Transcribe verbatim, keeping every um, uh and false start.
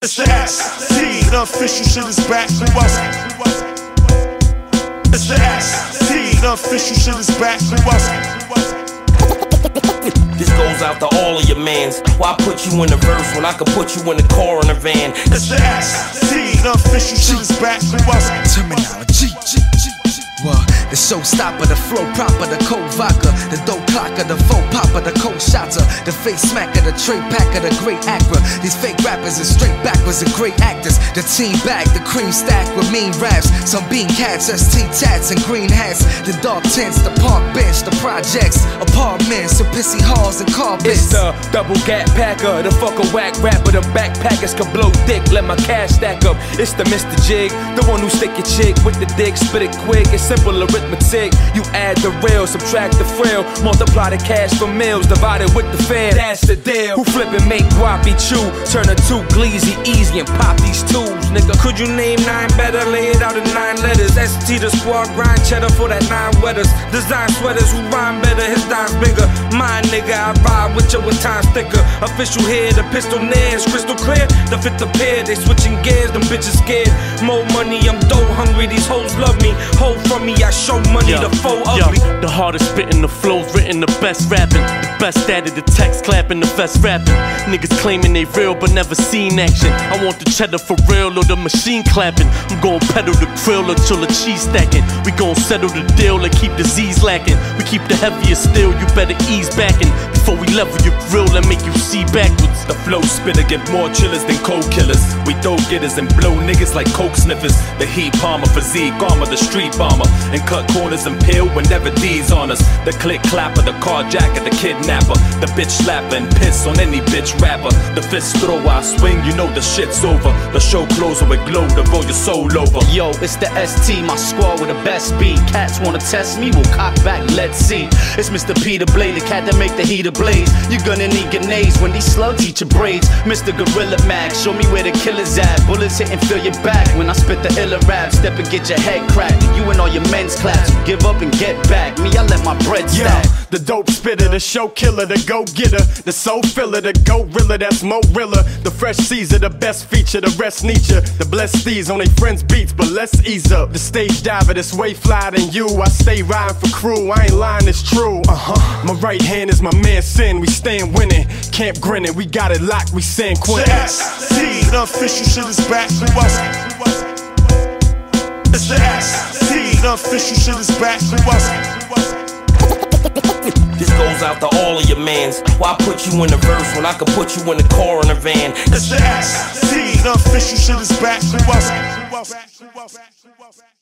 It's the S T, the official shit is back. Who else? It's the S T, the official shit is back. Who else? This goes out to all of your mans. Why put you in the verse when I could put you in the car in a van? It's the S T, the official shit is back. Who else? Termanology. Well, the showstopper, the flow proper, the cold vodka, the dope clocker, the faux popper, the cold shotter, the face smacker, the tray packer, the great actor. These fake rappers are straight backwards and great actors. The team bag, the cream stack with mean raps. Some bean cats, S T tats and green hats. The dark tents, the park bench, the projects, apartments, the pissy halls and car bits. It's the double gap packer, the fuck a whack rapper. The backpackers can blow dick, let my cash stack up. It's the Mister Jig, the one who stick your chick with the dick, spit it quick. It's simple arithmetic. You add the real, subtract the frail, multiply the cash for meals, divide it with the fam. That's the deal. Who flip and make guapi chew, turn a two gleazy easy and pop these tools, nigga. Could you name nine better? Lay it out in nine letters. S T the squad, grind cheddar for that nine wetters. Design sweaters who rhyme better, his dime's bigger. My nigga, I ride with you with time thicker. Official here, the pistol nails crystal clear. The fit the pair, they switching gears, them bitches scared. More money, I'm dough hungry, these hoes love me. Hold from me, I show money, yo, the foe yo, ugly. the hardest spitting, the flows written, the best rapping, the best at it, the text clapping, the best rapping. Niggas claiming they real but never seen action. I want the cheddar for real or the machine clapping. I'm gon' pedal the grill until the cheese stacking. We gon' settle the deal and keep disease lacking. We keep the heaviest still, you better ease backing before we level your grill and make you see backwards. The flow spitter get more chillers than cold killers. We throw getters and blow niggas like coke sniffers. The heat palmer, physique armor, the street bomber, and cut corners and peel whenever D's on us. The click clapper, the carjacker, the kidnapper, the bitch slapper and piss on any bitch rapper. The fist thrower, I swing, you know the shit's over. The show closer with glow to roll your soul over. Yo, it's the S T, my squad with the best beat. Cats wanna test me, we'll cock back, let's see. It's Mister Peter Blade, the cat that make the heater blaze. You're gonna need grenades when these slugs eat your braids. Mister Gorilla Mag, show me where the killer's at. Bullets hit and fill your back when I spit the iller rap. Step and get your head cracked. You and all your men's claps, you give up and get back. Me, I let my bread stack. Yo, the dope spitter, the show killer, the go-getter, the soul filler, the gorilla, that's more realer. The fresh Caesar, the best feature, the rest need ya. The blessed thieves on they friends beats, but let's ease up. The stage diver, that's way fly than you. I stay riding for crew, I ain't lying, it's true. Uh-huh. My right hand is my man Sin, we stayin' winning. Camp grinning, we got it locked, we San Quentin. The S T, the official shit is back. Who else? It's the S T, the official shit is back. Who else? This goes out to all of your mans. Why put you in the verse when I could put you in the car in a van? It's the S T, the official shit is back. Who else?